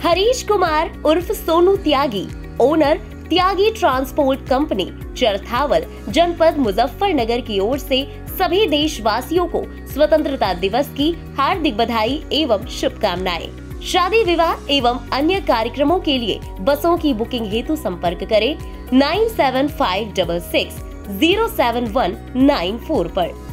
हरीश कुमार उर्फ Sonu Tyagi, owner Tyagi transport company, Charthawal, जनपद मुजफ्फरनगर की ओर से सभी देशवासियों को स्वतंत्रता दिवस की हार्दिक बधाई एवं शुभकामनाएं। शादी विवाह एवं अन्य कार्यक्रमों के लिए बसों की बुकिंग हेतु संपर्क करें 9756607194 पर।